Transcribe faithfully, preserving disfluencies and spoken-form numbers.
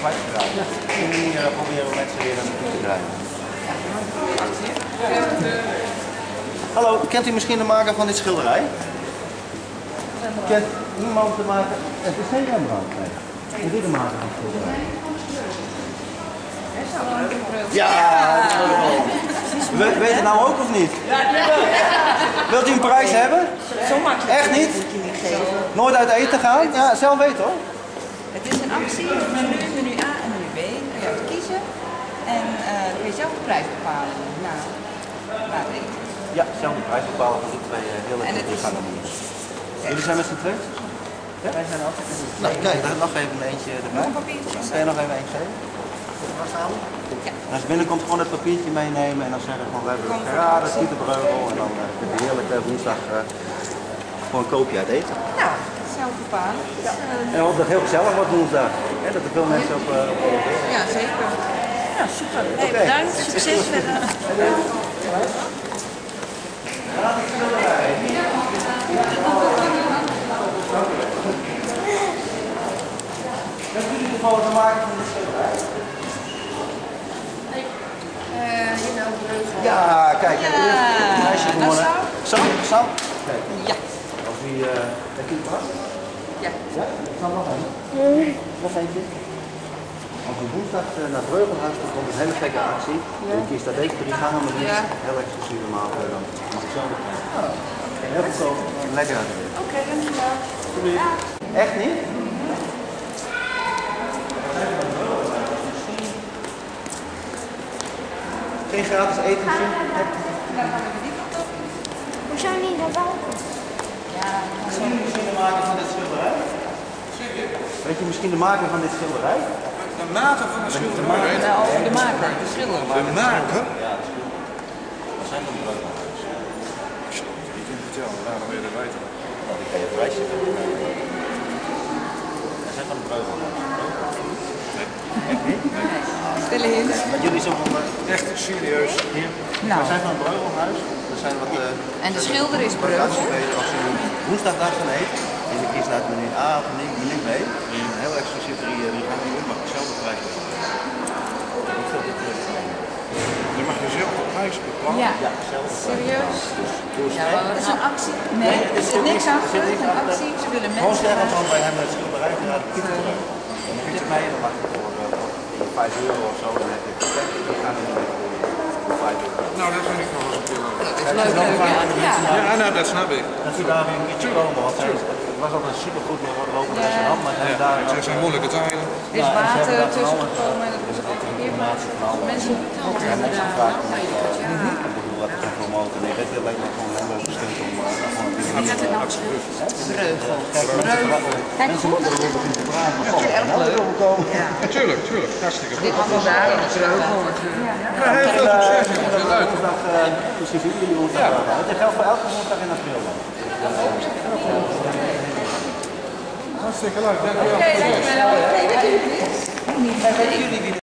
kwijtgeraakt. Op die manier proberen we mensen weer naartoe te krijgen. Hallo, kent u misschien de maker van dit schilderij? Kent iemand de maker? Het is geen Rembrandt. Nee. Kent u de maker van het schilderij? Ja, we, weet je het nou ook of niet? Wilt u een prijs hebben? Zo makkelijk. Echt niet? Nooit uit eten gaan? Ja, zelf weten hoor. Het is een actie, menu, menu A en menu B. Kun je uit kiezen. En uh, dan kun je zelf de prijs bepalen na, na het eten. Ja, zelf de prijs bepalen voor die twee uh, hele goede gangen. Jullie zijn met z'n tweeën? Ja? Wij zijn altijd met z'n tweeën. Nou, kijk, daar nog even een eentje erbij. Nog een papiertje. Kun je nog even eentje geven? Ja. En als je binnenkomt, gewoon het papiertje meenemen en dan zeggen we van we hebben het geraden, Pieter Breugel en dan uh, heb je heerlijk uh, woensdag uh, gewoon een koopje uit eten. Nou, zelf bepalen. Ja. En ook dat heel gezellig wordt woensdag. Ja, dat er veel mensen op uh, reageren. Ja, zeker. Ja, super. Hey, Okay. Bedankt, succes verder. Hebben jullie toevallig te maken van dit schilderij? Ja, kijk, ja, een meisje gewonnen. Sam, Sam? Kijk. Ja. Als wie, uh, heb je het vast? Ja. Ja? Sam, nog een. Nee. Nog eentje. Als je woensdag uh, naar het Breugelhuis toe komt, een hele gekke actie. Ja. Je kiest daar deze drie gangen met ja. Heel exclusieve maaltijd dan. Mag ik zo nog een. Oh. Heel goedkoop. Lekker uit. Oké, okay, dankjewel. Ja. Echt niet? Geen gratis eten misschien? Hoezo niet naar buiten? Ja, Misschien, misschien de maker van dit schilderij? Weet je misschien de maker van dit schilderij? De maker van de schilderij? nou, over de maker, de schilder. De maker? Ja, dat is goed. Dat zijn van de Breugelhuis. Ik kan het vertellen, daarom weer de weten. Nou, die kan je prijsje geven. Dat zijn van de Breugelhuis. Echt niet? Stille in. Maar jullie zijn van de... Echt serieus. Hier. Nou. We zijn van het Breugelhuis. Er zijn wat... Uh, En de schilder is Breugel. Als je woensdag daar gaan eten en je kiest uit menu A of menu, menu B, een heel exclusief drie, drie gangen in, mag je zelf de prijs bepalen. Je mag jezelf de prijs bepalen. Ja. Ja, zelf. Serieus? Ja, Het is een actie. Nee, er zit niks achter. Het is een actie. Ze willen gewoon mensen. zeggen van wij hebben het schilderij gedaan, Pieter Breugel. En dan fiets je mee en dan mag je voor uh, vijf euro of zo, dan heb je perfect drie gangen in voor vijf euro. Nou, dat vind ik nog eens een keer leuk. Dat is leuk, leuk, ja. Ja. Ja, nou, dat snap ik. Dat ze daar weer een keertje komen, want het was altijd een supergoed lopend restaurant, maar Ja, daar het zijn moeilijke tijden. Er is water tussen gekomen en dat is ook informatie van alle mensen verteld hebben daar. Ik bedoel, wat ik kan promoten. Nee, dit lijkt me gewoon een heel leuk stunt om uh, gewoon te doen. Net een absoluut. Breugel. Kijk, mensen moeten er weer beginnen te praten. Erg leuk. Ja. Tuurlijk, tuurlijk. Hartstikke goed. Dit was daar in Breugel natuurlijk. Ja, heel veel succes, jongens. Heel leuk. Woensdag, precies, jullie woensdag. Het geldt voor elke woensdag in april. Hartstikke leuk. Dank u wel. Oké, dankjewel. Nee, weet jullie dit? Weten jullie wie